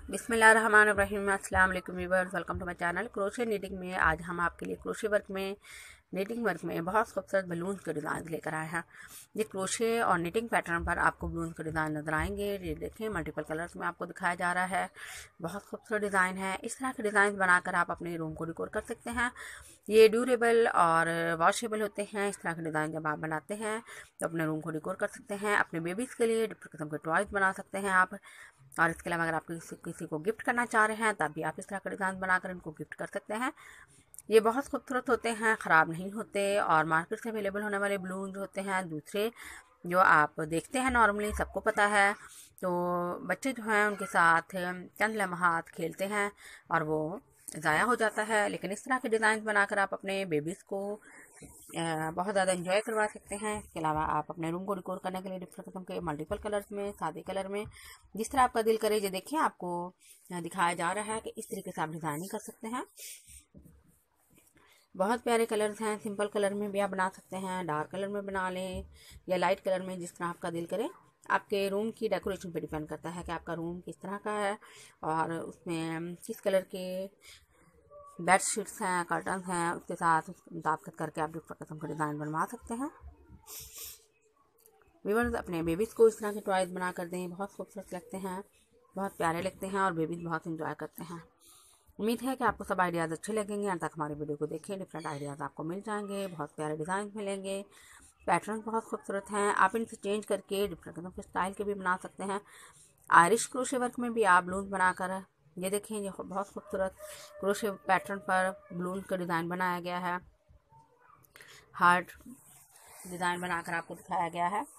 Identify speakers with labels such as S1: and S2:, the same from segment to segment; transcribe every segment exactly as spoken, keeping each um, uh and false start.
S1: बिस्मिल्लाहिर्रहमानिर्रहीम। अस्सलाम वालेकुम viewers, welcome to my channel. Crochet knitting में आज हम आपके लिए क्रोशे वर्क में नीटिंग वर्क में बहुत खूबसूरत बलून्स के डिज़ाइन लेकर आए हैं। ये क्रोशे और नीटिंग पैटर्न पर आपको बलून्स के डिज़ाइन नजर आएंगे। ये देखें, मल्टीपल कलर्स में आपको दिखाया जा रहा है। बहुत खूबसूरत डिज़ाइन है। इस तरह के डिज़ाइन बनाकर आप अपने रूम को डेकोर कर सकते हैं। ये ड्यूरेबल और वॉशेबल होते हैं। इस तरह के डिज़ाइन जब आप बनाते हैं तो अपने रूम को डेकोर कर सकते हैं। अपने बेबीज़ के लिए डिफरेंट किस्म के टॉयज बना सकते हैं आप। और इसके अलावा अगर आप किसी, किसी को गिफ्ट करना चाह रहे हैं तब भी आप इस तरह का डिज़ाइन बनाकर इनको गिफ्ट कर सकते हैं। ये बहुत खूबसूरत होते हैं, ख़राब नहीं होते। और मार्केट से अवेलेबल होने वाले बलून जो होते हैं दूसरे जो आप देखते हैं नॉर्मली, सबको पता है, तो बच्चे जो हैं उनके साथ चंद लम्हात खेलते हैं और वो ज़ाया हो जाता है। लेकिन इस तरह के डिज़ाइन बनाकर आप अपने बेबीज़ को बहुत ज़्यादा इंजॉय करवा सकते हैं। इसके अलावा आप अपने रूम को डेकोर करने के लिए डिफरेंट किस्म के मल्टीपल कलर्स में, सादे कलर में, जिस तरह आपका दिल करे। ये देखिए, आपको दिखाया जा रहा है कि इस तरीके से आप डिज़ाइनिंग कर सकते हैं। बहुत प्यारे कलर्स हैं। सिंपल कलर में भी आप बना सकते हैं, डार्क कलर में बना लें या लाइट कलर में, जिस तरह आपका दिल करे। आपके रूम की डेकोरेशन पे डिपेंड करता है कि आपका रूम किस तरह का है और उसमें किस कलर के बेड शीट्स हैं, कर्टन हैं, उसके साथ मुताबिक करके आप डिफरेंट किस्म का डिज़ाइन बनवा सकते हैं। व्यूअर्स, अपने बेबीज़ को इस तरह के टॉयज बना कर दें। बहुत खूबसूरत लगते हैं, बहुत प्यारे लगते हैं और बेबीज़ बहुत इंजॉय करते हैं। उम्मीद है कि आपको सब आइडियाज़ अच्छे लगेंगे। अंत तक हमारी वीडियो को देखें, डिफरेंट आइडियाज़ आपको मिल जाएंगे। बहुत प्यारे डिज़ाइन मिलेंगे, पैटर्न बहुत खूबसूरत हैं। आप इनसे चेंज करके डिफरेंट किस्म के स्टाइल के भी बना सकते हैं। आयरिश क्रोशे वर्क में भी आप बलून बनाकर, ये देखें, ये बहुत खूबसूरत क्रोशे पैटर्न पर बलून का डिज़ाइन बनाया गया है। हार्ट डिज़ाइन बनाकर आपको दिखाया गया है।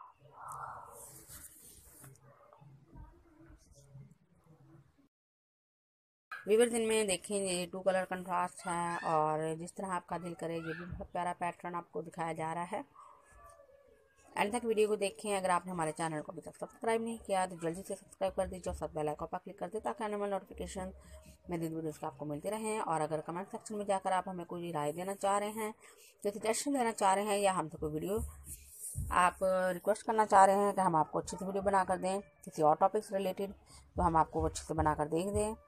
S1: वीवर दिन में देखें, ये टू कलर कंट्रास्ट है और जिस तरह आपका दिल करे, ये भी बहुत प्यारा पैटर्न आपको दिखाया जा रहा है। एंड तक वीडियो को देखें। अगर आपने हमारे चैनल को अभी तक सब्सक्राइब नहीं किया तो जल्दी से सब्सक्राइब कर दीजिए और साथ बेल आइकन पर क्लिक कर दे ताकि आने वाले नोटिफिकेशन मेरी वीडियोस के आपको मिलते रहें। और अगर कमेंट सेक्शन में जाकर आप हमें कोई राय देना चाह रहे हैं, कोई सजेशन देना चाह रहे हैं या हमसे कोई वीडियो आप रिक्वेस्ट करना चाह रहे हैं कि हम आपको अच्छी सी वीडियो बना कर दें किसी और टॉपिक से रिलेटेड, तो हम आपको अच्छे से बना कर देख दें।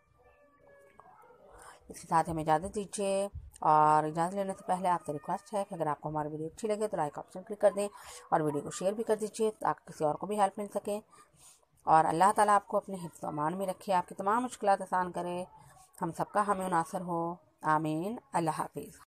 S1: इसके साथ हमें इजाज़त दीजिए। और इजाज़त लेने से पहले आपसे रिक्वेस्ट है कि अगर आपको हमारी वीडियो अच्छी लगे तो लाइक ऑप्शन क्लिक कर दें और वीडियो को शेयर भी कर दीजिए ताकि किसी और को भी हेल्प मिल सके। और अल्लाह ताला आपको अपने हिफ्ज़ व अमान में रखे, आपकी तमाम मुश्किलात आसान करे, हम सबका हमें नासर हो। आमीन। अल्लाह हाफिज़।